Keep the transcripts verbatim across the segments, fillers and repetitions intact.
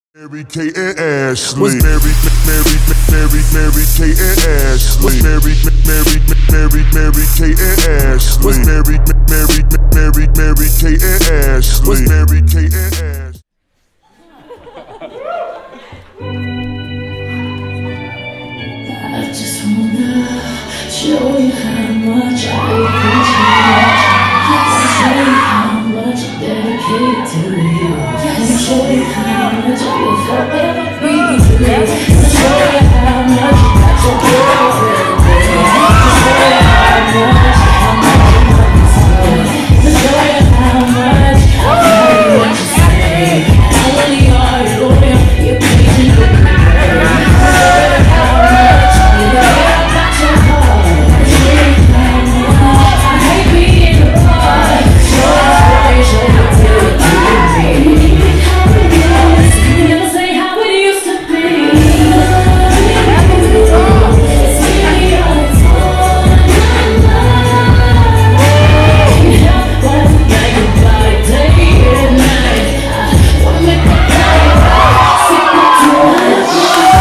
Mary Kate and Ashley. Was Mary, Mary, Mary, Mary Kate and Ashley. Was Mary, Mary, Mary, Mary Kate and Ashley. Was Mary, Mary, Mary, Mary Kate and Ashley. Was Mary Kate and Ashley. I just wanna show you how much I appreciate you. Show you how much I dedicate to you. And show you how much I will forever be to you. And show you how much I so good. Show you how much I'm not you so. To show you how much I value what you say. I really are loyal, you're patient with me. Show you how much you care about your heart. Show you how much I hate being apart. Show you, show you, show you, show you. Never say how it used to be. It's me all the time. Why we make it by day and night? I wanna make my life secret to us.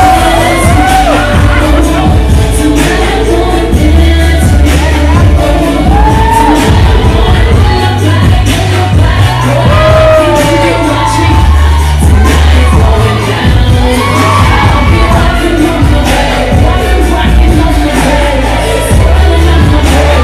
Tonight I'm going dance. Tonight I'm going in the back, in the back. You can watch me. Tonight it's going down. I'll be rocking on the bed, rocking, rocking on the bed, swirling on the bed,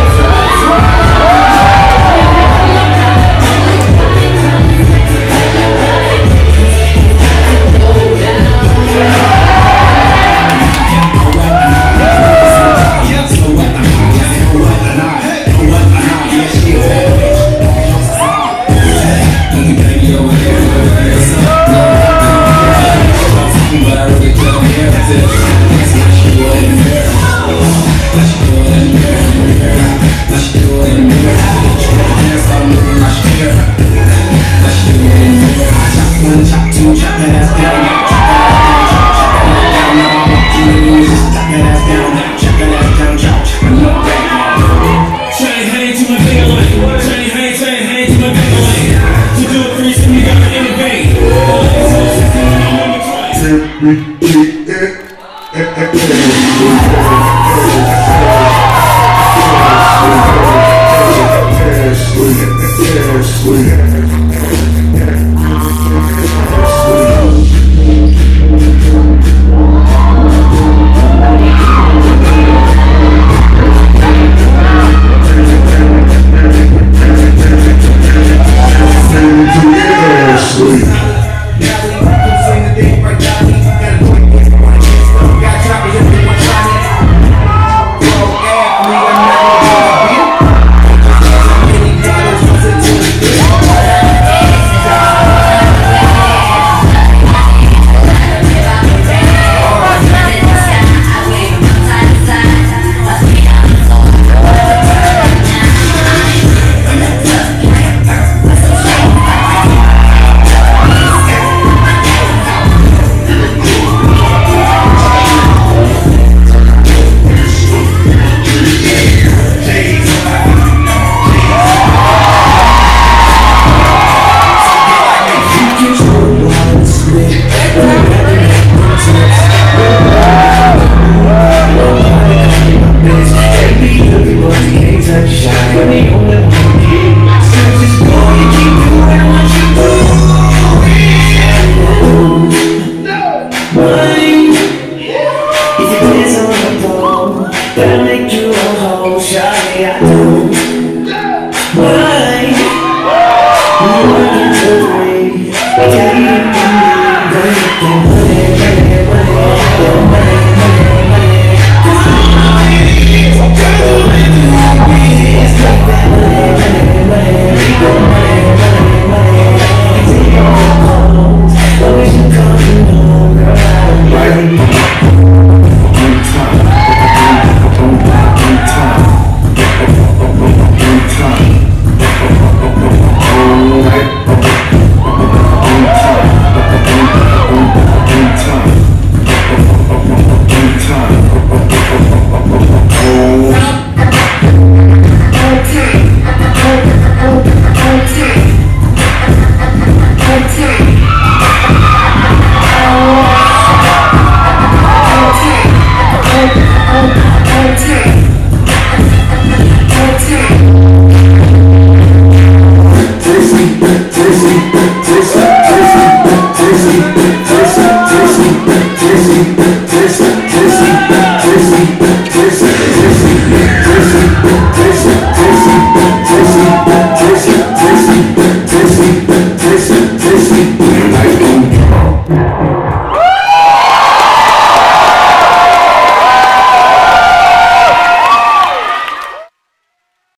Now we can sing the thing right now. You gotta do it. This week.